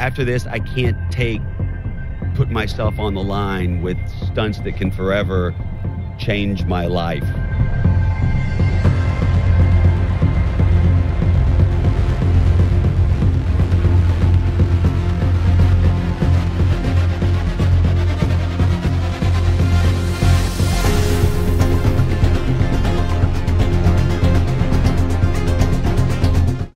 after this, I can't put myself on the line with stunts that can forever change my life.